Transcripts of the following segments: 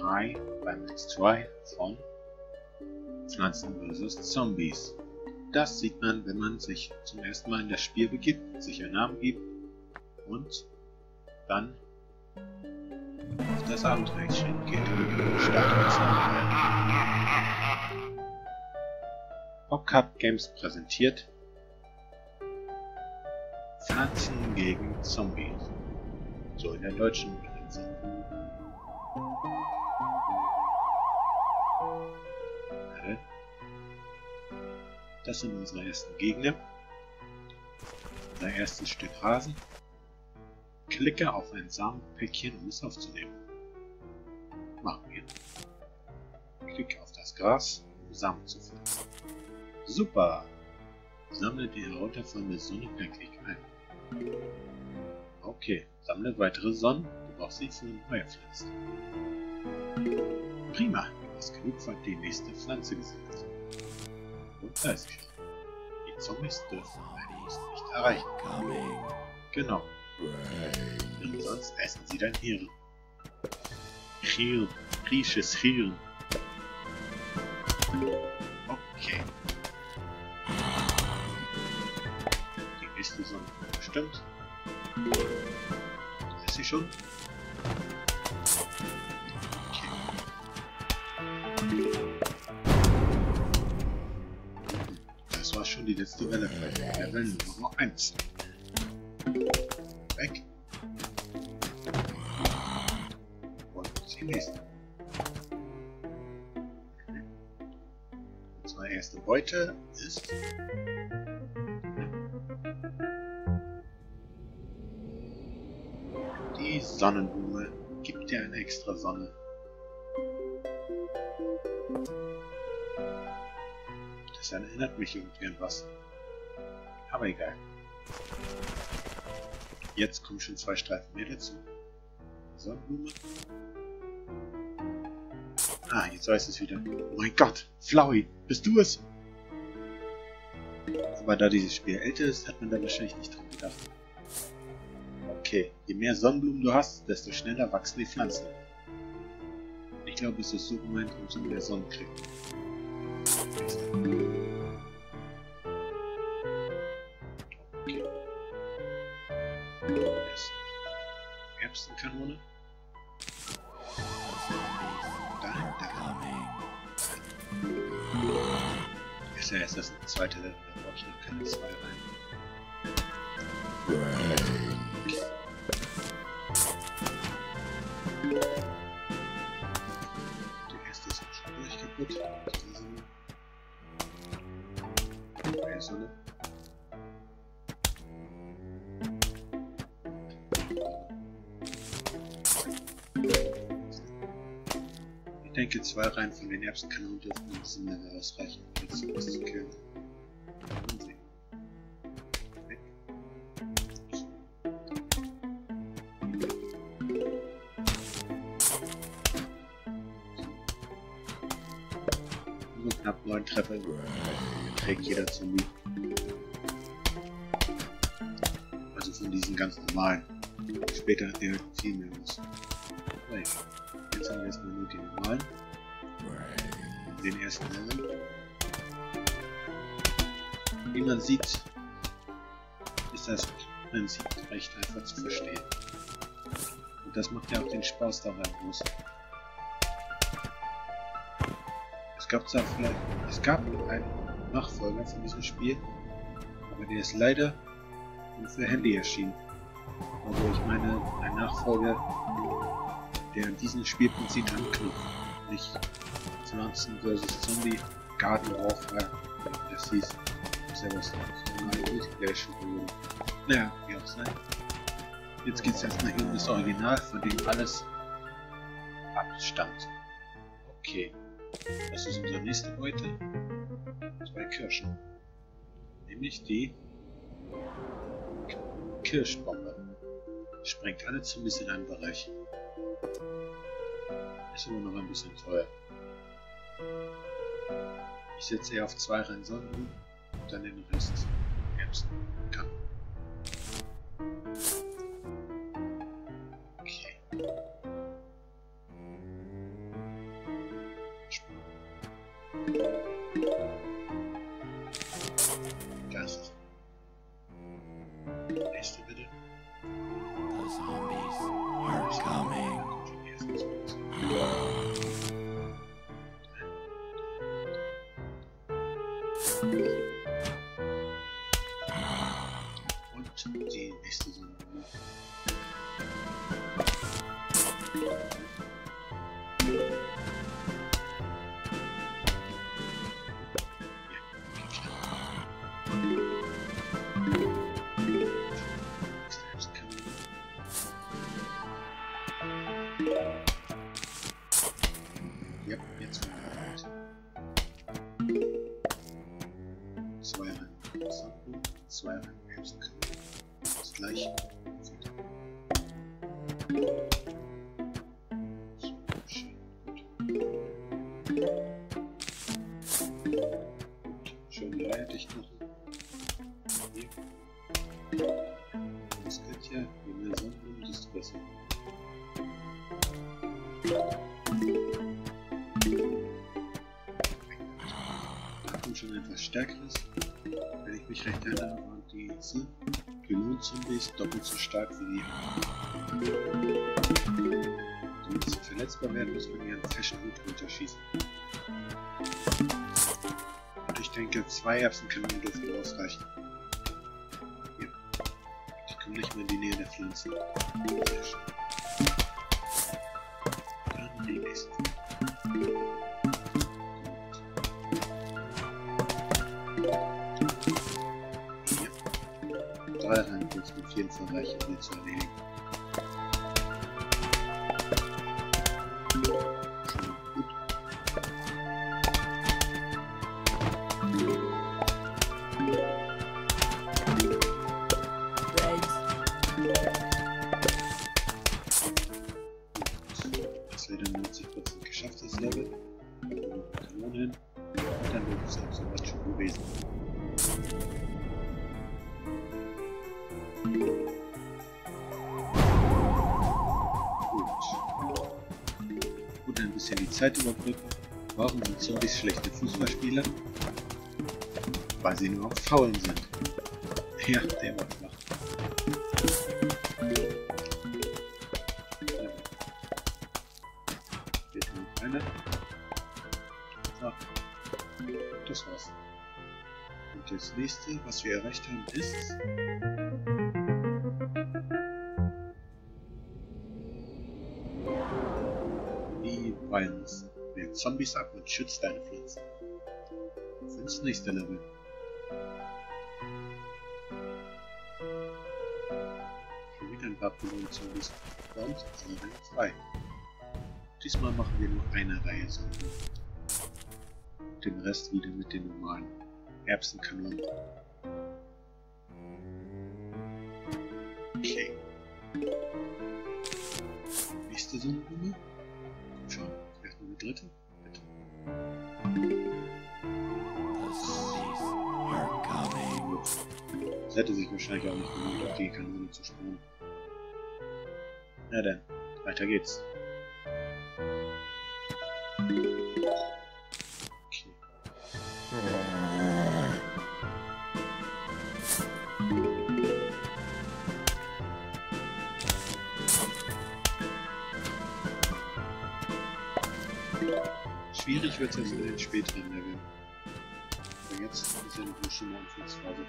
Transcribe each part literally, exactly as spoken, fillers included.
drei beim Let's Try von Pflanzen versus. Zombies. Das sieht man, wenn man sich zum ersten Mal in das Spiel begibt, sich einen Namen gibt und dann auf das Abenteuer geht. Startet das Abenteuer. PopCap Games präsentiert Pflanzen gegen Zombies. So in der deutschen Übersetzung. Das sind unsere ersten Gegner. Unser erstes Stück Rasen. Klicke auf ein Samenpäckchen, um es aufzunehmen. Machen wir. Klicke auf das Gras, um Samen zu finden. Super! Sammle die herunterfallende Sonne per Klick ein. Okay, sammle weitere Sonnen, du brauchst sie für neue Pflanzen. Prima, du hast genug für die nächste Pflanze gesammelt. Und da ist sie schon. Die Zombies dürfen einen nicht erreichen. Genau. Denn sonst essen sie dein Hirn. Hirn. Grieches Hirn. Okay. Die nächste Sonne bestimmt. Da ist sie schon. Okay. Das war schon die letzte Welle. Level Nummer eins. Weg. Und die nächste. Unsere erste Beute ist die Sonnenblume. Gibt dir eine extra Sonne. Das erinnert mich irgendwie an was. Aber egal. Jetzt kommen schon zwei Streifen mehr dazu. Sonnenblume. Ah, jetzt weiß es wieder. Oh mein Gott, Flowey, bist du es? Aber da dieses Spiel älter ist, hat man da wahrscheinlich nicht dran gedacht. Okay, je mehr Sonnenblumen du hast, desto schneller wachsen die Pflanzen. Ich glaube, es ist so gemeint, umso mehr Sonnen kriegen. Okay. Erst Erbsenkanone. Dahin, dahin. Ist ja erst das zweite Level, da brauche ich noch keine zwei rein. Okay. Die erste ist auch schon gleich kaputt. Okay, Sonne. Ich denke, zwei Reihen von den Erbsenkanonen dürften ein bisschen mehr ausreichen, um jetzt sowas zu killen. Mal sehen. Weg. Nur knapp neun Treffer trägt jeder Zombie. Also von diesen ganz normalen. Später hat der halt viel mehr los. Aber egal. Jetzt haben wir erstmal nur die normalen. Den ersten Level. Wie man sieht, ist das Prinzip recht einfach zu verstehen. Und das macht ja auch den Spaß daran aus. Es gab zwar vielleicht, es gab einen Nachfolger von diesem Spiel, aber der ist leider nur für Handy erschienen. Also ich meine, ein Nachfolger, der an diesen Spielprinzip anknüpft, nicht Pflanzen versus. Zombie, Garden Warfare, wie das hieß, ist ja was normal Multiplayer-Shooter wurde. Naja, wie auch sei. Jetzt geht's erstmal hier um das Original, von dem alles abstammt. Okay, das ist unsere nächste Beute. Zwei Kirschen. Nämlich die Kirschbombe. Sprengt alle Zombies in einem Bereich. Ist aber noch ein bisschen teuer. Ich setze eher auf zwei Reihen Sonnenblumen und dann den Rest Erbsen kann. Okay. Das ist. Nächste bitte. The zombies are coming. Und die nächste Sonne. Ja, jetzt wird zwei Reihen Sandbogen, zwei Reihen Erbsenkanone. Das gleiche. So, schön. Gut. Schön reihendicht machen. Hier. Das geht ja. Je mehr Sandbogen, desto besser. Schon etwas stärkeres. Wenn ich mich recht erinnere, waren diese Pylon-Zombies doppelt so stark wie die. Damit sie verletzbar werden, muss man ihren festen Hut runterschießen. Und ich denke, zwei Erbsenkanonen dürfen ausreichen. Ja. Ich komme nicht mehr in die Nähe der Pflanzen. Sehr schön. Dann die nächste. Drei Reihen wird es auf jeden Fall reichen, hier zu erledigen. Schon mal gut. Das wäre dann neunzig Prozent geschafft, das Level. Dann noch Kanonen hin. Und dann wird es auch soweit schon gewesen. Gut, ein bisschen die Zeit überbrücken. Warum sind Zombies schlechte Fußballspieler? Weil sie nur auf Faulen sind. Ja, der war flach. Geht noch einer. So. Das war's. Und das nächste, was wir erreicht haben, ist... Violence. Wehrt Zombies ab und schützt deine Pflanzen. Auf ins nächste Level. Schon wieder ein paar Pylon-Zombies. Und Level zwei. Diesmal machen wir nur eine Reihe Zombie. Den Rest wieder mit den normalen Erbsenkanonen. Okay. Nächste Sonnenblume. Schon. Vielleicht noch eine dritte? Bitte. Das hätte sich wahrscheinlich auch nicht gelohnt, auf die Kanone zu springen. Na dann, weiter geht's. Okay. Schwierig wird es erst in den späteren Leveln. Aber jetzt ist ja noch eine schöne Anfangsphase.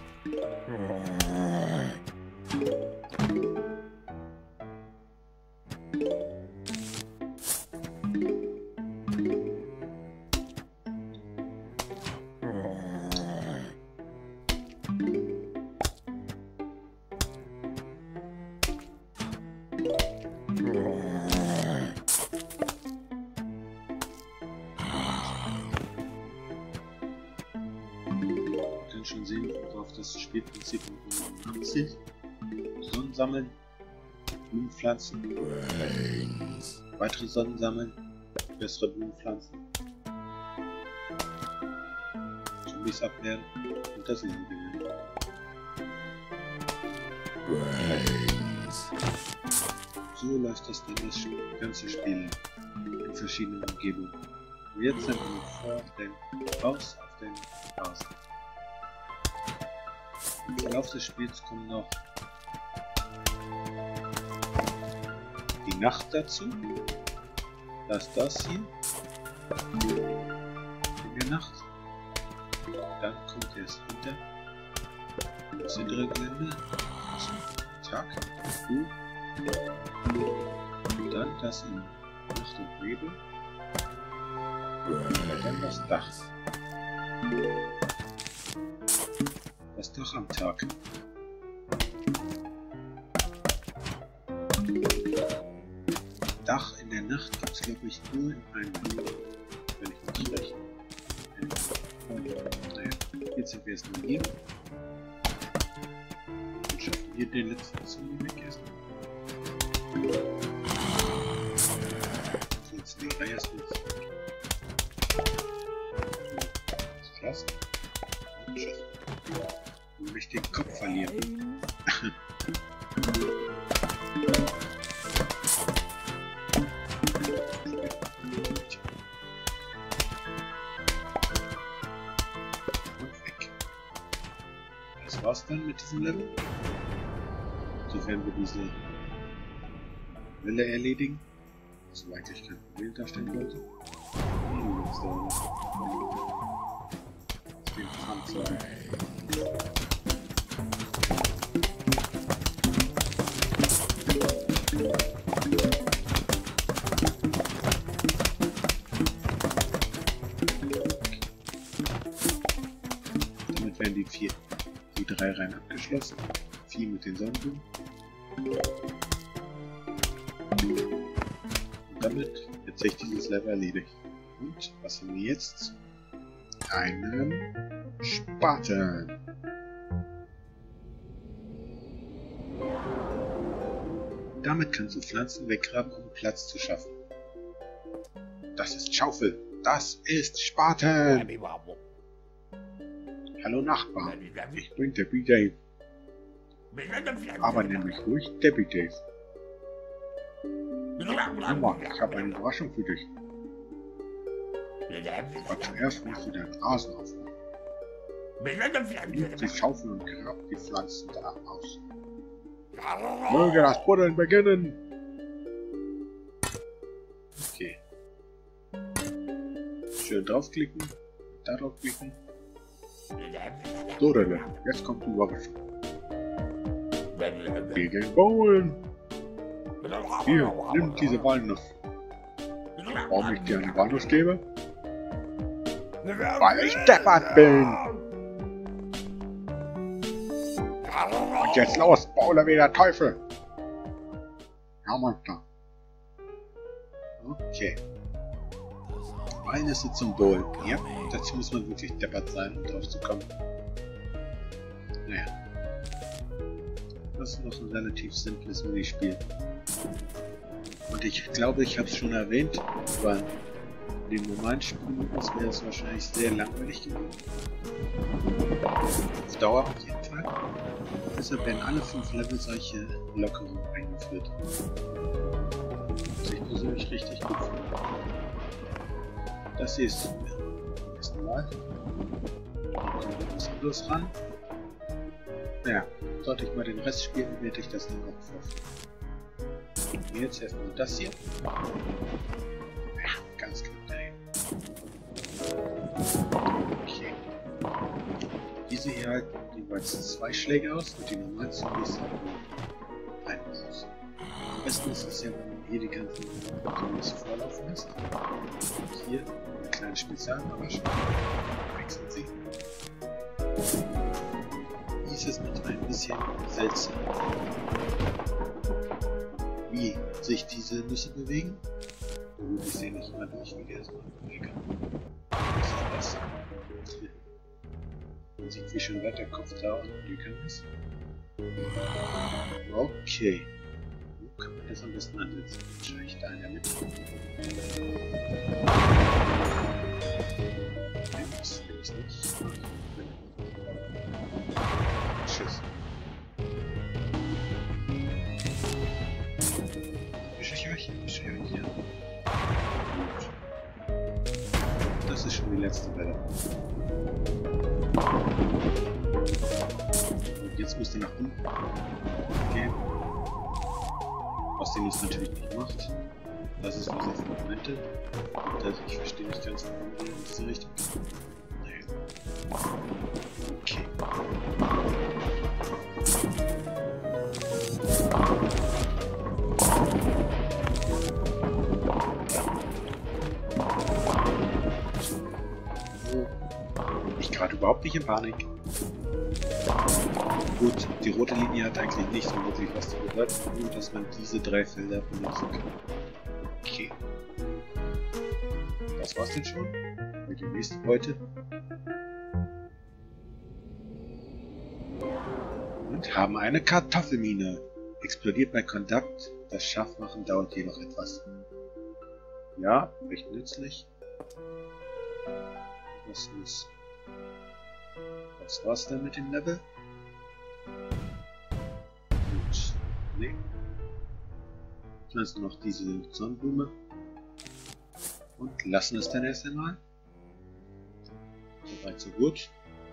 Schon sehen, worauf das Spielprinzip abzielt. Sonnen sammeln, Blumen pflanzen, Brains. weitere Sonnen sammeln, bessere Blumen pflanzen, Zombies abwehren und das Leben gewinnen. Brains. So läuft das dann das ganze Spiel in verschiedenen Umgebungen. Und jetzt sind wir vor dem Haus auf den Rasen. Im Verlauf des Spiels kommt noch die Nacht dazu. Da ist das hier. In der Nacht. Dann kommt erst Winter. Das hintere Gelände. Tag. Und dann das in Nacht und Nebel. Und dann das Dach. Das Dach am Tag. Dach in der Nacht gibt es, glaube ich, nur in einem Video, wenn ich nicht rechne. Naja, jetzt sind wir erstmal hier. Und schaffen wir den letzten Zombie weg erstmal. Jetzt den Reihe ist jetzt. Das ist klasse. Und tschüss. Ich möchte den Kopf verlieren. Das war's dann mit diesem Level. Sofern wir diese Welle erledigen. Was so eigentlich kein Problem darstellen wollte. Hm, jetzt da noch. Den Panzer. Damit werden die vier, die drei Reihen abgeschlossen. Vier mit den Sonnenblumen. Und damit wird sich dieses Level erledigt. Und was haben wir jetzt? Einen Spaten. Damit kannst du Pflanzen weggraben, um Platz zu schaffen. Das ist Schaufel. Das ist Spaten. Hallo Nachbar. Ich bin Debbie Dave. Aber nenn mich ruhig Debbie Dave. Nummer, ich habe eine Überraschung für dich. Aber zuerst musst du deinen Rasen aufmachen. Nimm die Schaufel und grab die Pflanzen da aus. Möge das Buddeln beginnen! Okay. Schön draufklicken. Da draufklicken. So, Relle, jetzt kommt die Überraschung. Wir gehen bowlen! Hier, nimm diese Walnuss. Warum ich dir eine Walnuss gebe? Weil ich deppert bin! Und jetzt los, Bowler wie der Teufel! Ja, Mann, klar. Okay. Walnüsse zum Bowlen. Ja, dazu muss man wirklich deppert sein, um drauf zu kommen. Naja. Das ist noch ein relativ simples Minispiel. Und ich glaube, ich habe es schon erwähnt, aber in dem normalen Spielmodus wäre es wahrscheinlich sehr langweilig geworden. Auf Dauer auf jeden Fall. Deshalb werden alle fünf Level solche Lockerungen eingeführt. Was ich persönlich richtig gut finde. Das hier ist zum ersten Mal. Da kommt etwas anderes ran. Naja, sollte ich mal den Rest spielen, werde ich das dann auch vorführen. Jetzt erstmal das hier. Ja, ganz knapp dahin. Okay. Diese hier halten jeweils zwei Schläge aus und die normalen Zombies haben nur einen aus. Am besten ist es ja, wenn man hier die ganzen Zombies vorlaufen lässt. Und hier eine kleine Spezialüberraschung. Wechseln sie. Dies ist manchmal ein bisschen seltsam. Wie sich diese Nüsse bewegen. Gut, ich sehe nicht immer durch, wie der es macht. Egal. Was ist das? Man sieht, wie schön weit der Kopf da unten gegangen ist. Okay. Wo kann man das am besten ansetzen? Wahrscheinlich da in der Mitte. Nein, das will ich nicht. Tschüss. Wische ich euch? Wische ich euch hier? Gut. das ist schon die letzte Welle. Und jetzt müsst ihr nach unten gehen. Was den jetzt natürlich nicht macht. Das ist was auf Momente. Also ich verstehe nicht ganz, warum wir in diese Richtung gehen. Nee. Okay. Ich gerade überhaupt nicht in Panik. Gut, die rote Linie hat eigentlich nicht so wirklich was zu bedeuten, nur dass man diese drei Felder benutzen kann. Okay. Das war's denn schon? Mit dem nächsten heute. Und haben eine Kartoffelmine. Explodiert bei Kontakt. Das Schaffmachen dauert jedoch etwas. Ja, recht nützlich. Was ist? Was war's denn mit dem Level? Gut. Nee. Pflanzen noch diese Sonnenblume. Und lassen es dann erst einmal. Soweit so gut.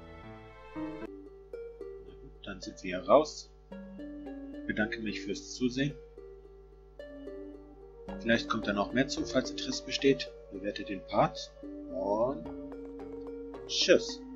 Na gut, dann sind wir raus. Ich bedanke mich fürs Zusehen. Vielleicht kommt da noch mehr zu, falls Interesse besteht. Bewertet den Part. Und tschüss.